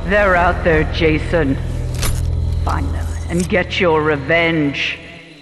They're out there, Jason. Find them and get your revenge.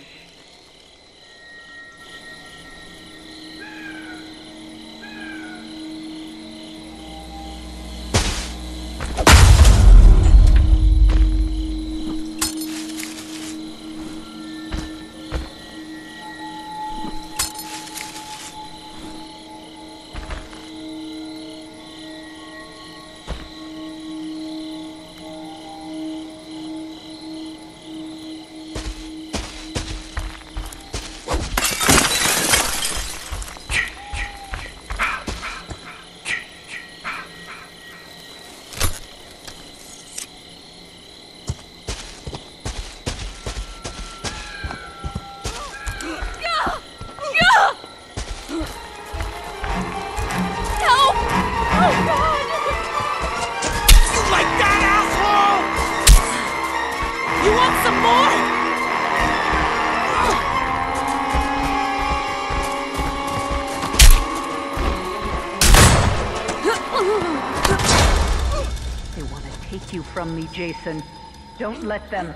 You from me, Jason. Don't let them.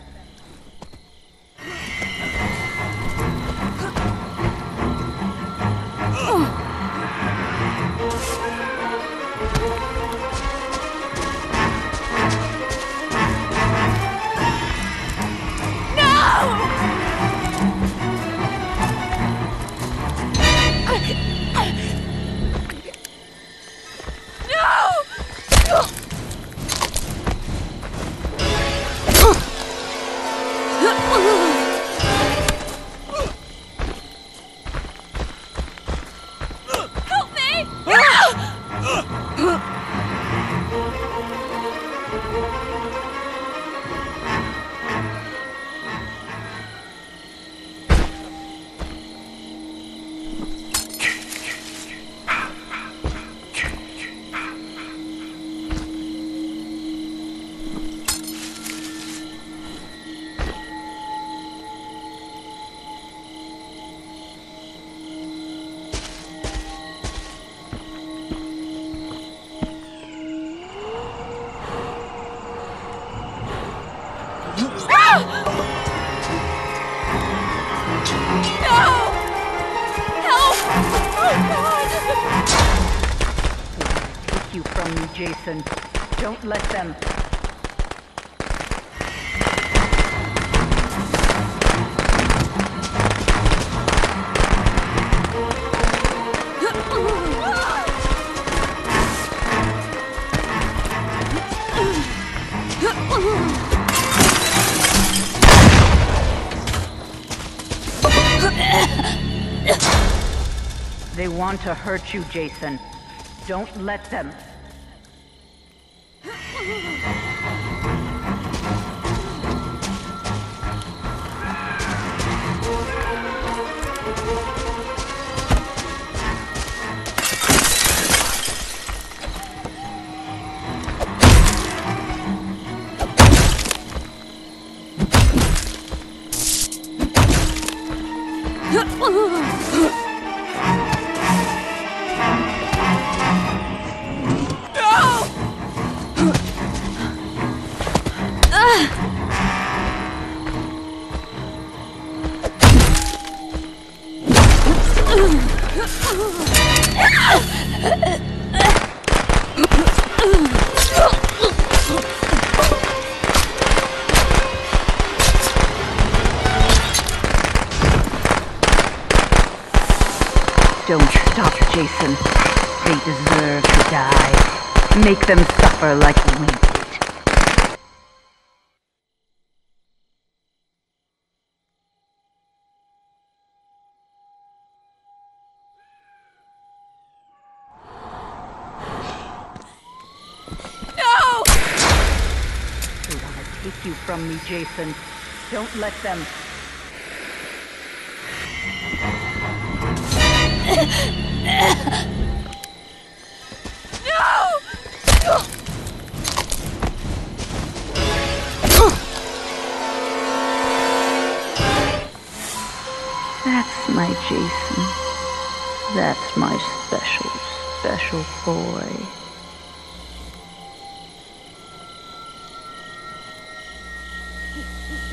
You from me, Jason. Don't let them. They want to hurt you, Jason. Don't let them. Don't stop, Jason. They deserve to die. Make them suffer like we did. No! They want to take you from me, Jason. Don't let them. No! That's my Jason. That's my special, special boy.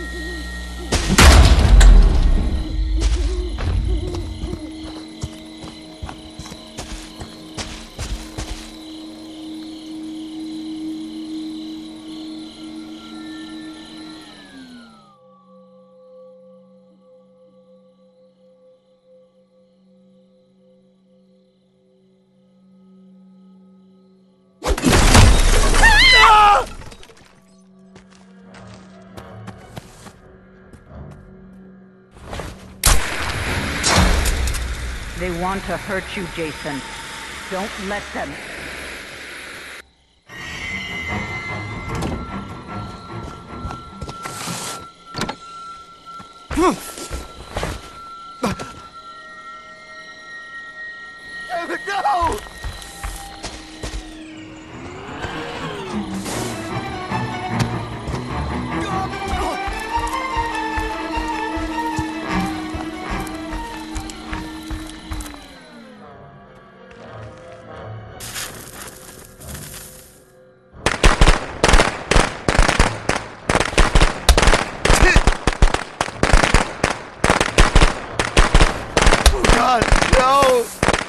They want to hurt you, Jason. Don't let them. No! God, no!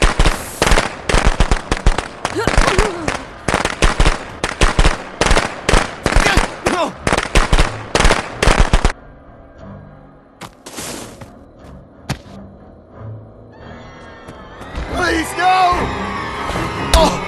Please, no! Oh!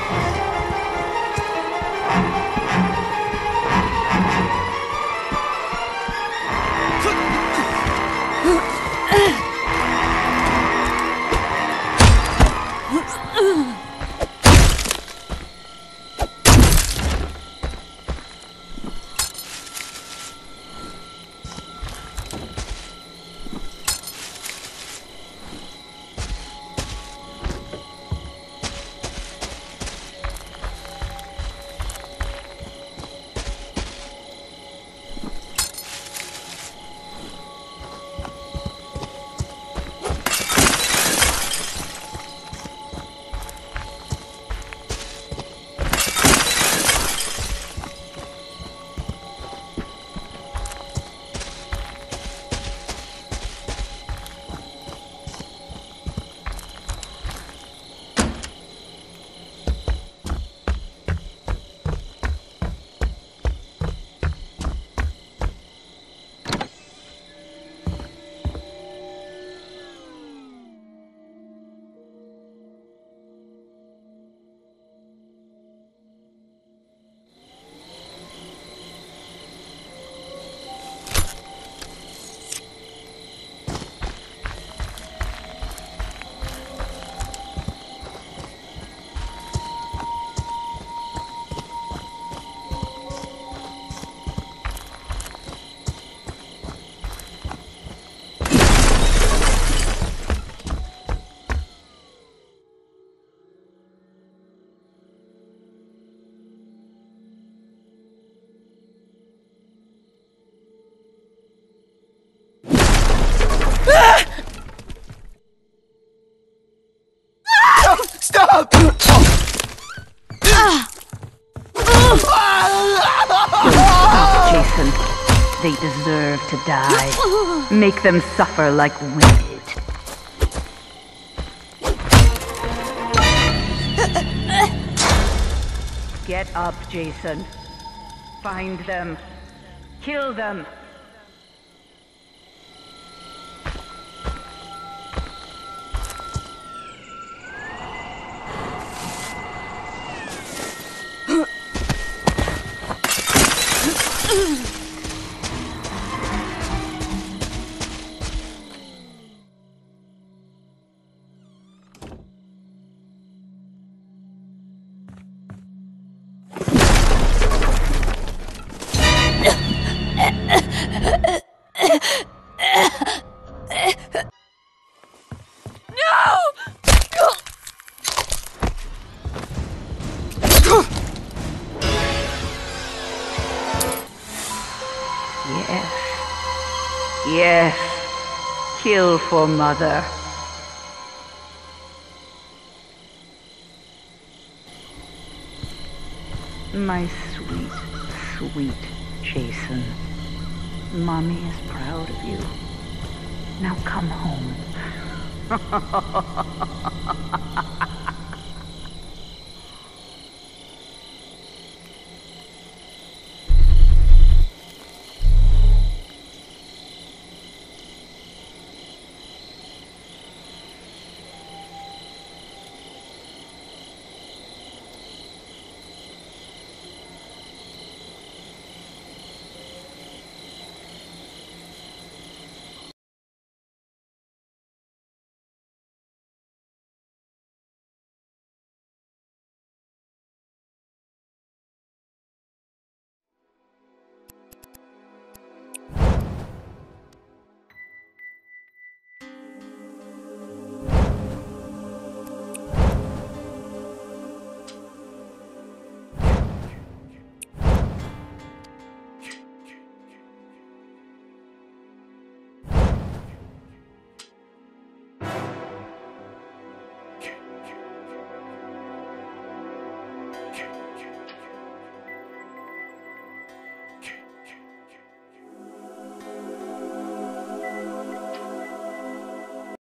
Stop! Jason, they deserve to die. Make them suffer like we did. Get up, Jason. Find them. Kill them. Yes, kill for Mother. My sweet, sweet Jason. Mommy is proud of you. Now come home.